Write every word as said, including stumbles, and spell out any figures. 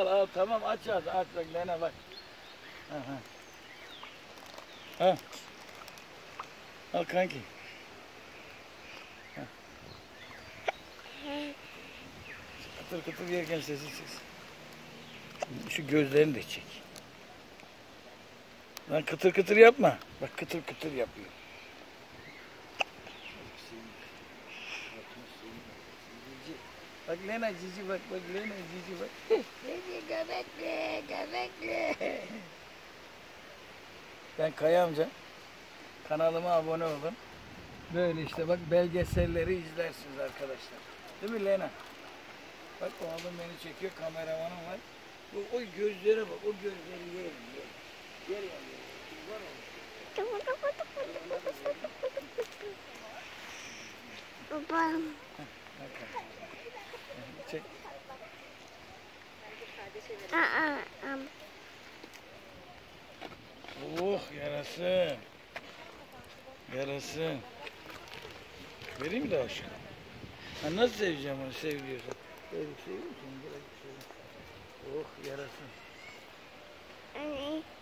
al al tamam aç aç aç bak Lena bak. Aha. Al. Al kanki. Ha. Kıtır kıtır yerken sesi çıksın. Şu gözlerini de çek. Lan kıtır kıtır yapma. Bak kıtır kıtır yapıyor. Bak Lena cici bak bak Lena cici bak. Cici göbekli göbekli. Ben Kaya amca. Kanalıma abone olun. Böyle işte bak belgeselleri izlersiniz arkadaşlar. Değil mi Lena? Bak oğlum beni çekiyor, kameramanım var. O, o gözlere bak, o gözleri yerim yerim. Yer ya yer. Var oğlum. Babam. Çek. Aa, am. Oh yarasın. Yarasın. Vereyim de aşkım. Ha, nasıl seveceğim onu seviyorsan? Böyle seviyor musun? Böyle seviyor. Oh yarasın. Anne.